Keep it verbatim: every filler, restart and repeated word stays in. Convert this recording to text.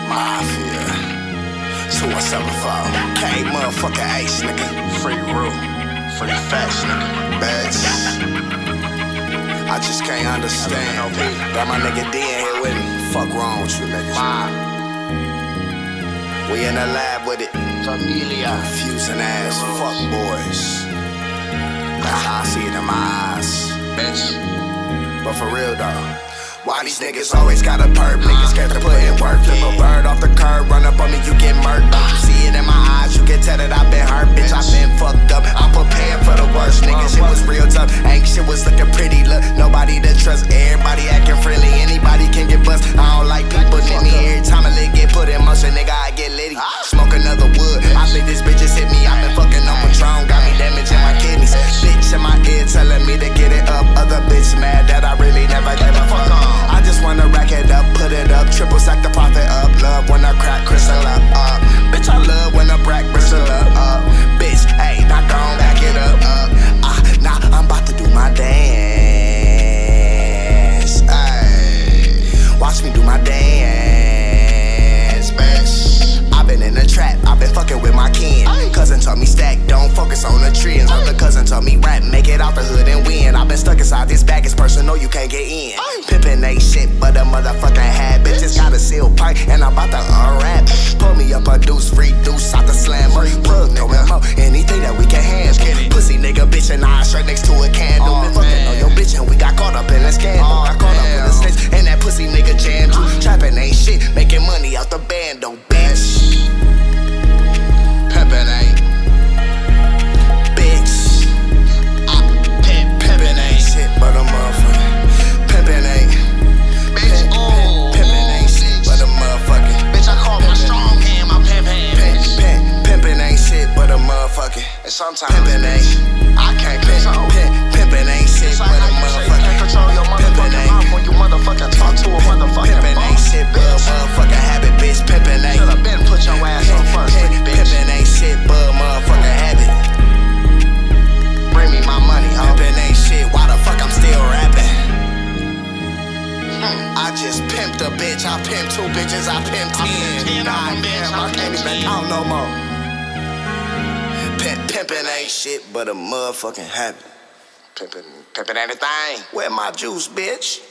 Mafia. two one seven four. K motherfucking H, nigga. Free rule. Free fast, nigga. Bitch. I just can't understand. Got my nigga D in here with me. Fuck wrong with you, niggas. Ma. We in the lab with it. Familia. Confusing ass fuck boys. That's how I see it in my eyes. Bitch. But for real though, why these niggas always got a perp? Niggas scared to put in work. Flip a bird off the curb, run up on me, you get murked. You see it in my eyes, you can tell that I've been hurt. Bitch, I've been fucked up, I'm prepared for the worst. Nigga, shit was real tough, ain't shit was looking pretty. Look, nobody to trust, everybody acting friendly. Anybody can get bust, I don't like people near me. Every time a lick get put in motion, nigga, I get litty. Smoke another wood, I think this bitch just hit me. I've been fucking on Patron, got me damaging my kidneys. Bitch in my ear telling me to get it up. Other bitch mad that I really never gave a fuck. I just wanna rack it up, put it up, triple stack the profit up. Love when I crack crystal up, up. Bitch, I love when I brack crystal up, up. Bitch, ayy, not gon' back it up, up. Uh, nah, I'm about to do my dance, ayy. Watch me do my dance, bitch. I been in the trap, I been fucking with my kin. Cousin told me stack, don't focus on the trends. Other cousin told me rap, make it out the hood and win. I been stuck inside this bag, it's personal, you can't get in. PimPin ain't shit but a motherfucking habit. Just got a seal pipe and I'm about to unwrap. Pull me up a deuce, free deuce out the slammer. Plug no M O, anything that we can handle. Pussy nigga bitch and I straight next to a candle. Been fucking on your bitch and we got caught up in a scandal. Got caught up in the snitch and that pussy nigga jammed you. Trapping ain't shit, making money out the bando, bitch. Pimpin' ain't, bitch. I pimp, pimpin' ain't shit but a motherfucker. Pimpin' ain't, bitch. Oh, pimpin' ain't shit but a motherfucker. Bitch, I call my strong hand my pimp hand. Pimp, pimp, pimpin' ain't shit but a motherfucker. And sometimes pimpin' ain't, I can't pimp. Pimp, pimpin' ain't shit but a motherfucker. You control your motherfucking mouth when you motherfucking talk to a motherfucking pimpin' ain't shit but a motherfucking habit, bitch. Pimpin' ain't. Should've been put your ass on first, bitch. Pimpin' ain't shit but a motherfucking habit. Bring me my money, pimpin' ain't shit. Why the fuck I'm still rapping? I just pimped a bitch, I pimped two bitches, I pimped ten. Nah, damn, I can't even count no more. Pimp, pimpin' ain't shit but a motherfucking habit. Pimpin', pimpin' anything. Where my juice, bitch?